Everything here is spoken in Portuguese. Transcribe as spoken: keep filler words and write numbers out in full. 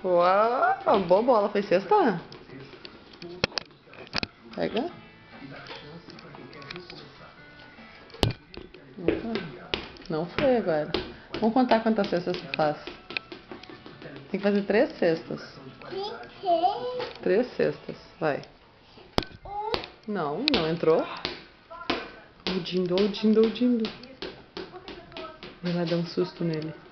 Uau, boa bola. Foi sexta? Pega. Não foi agora. Vamos contar quantas cestas tu faz. Tem que fazer três cestas. Três cestas. Vai. Não, não entrou. O Dindo, o Dindo, o Dindo. Vai lá dar um susto nele.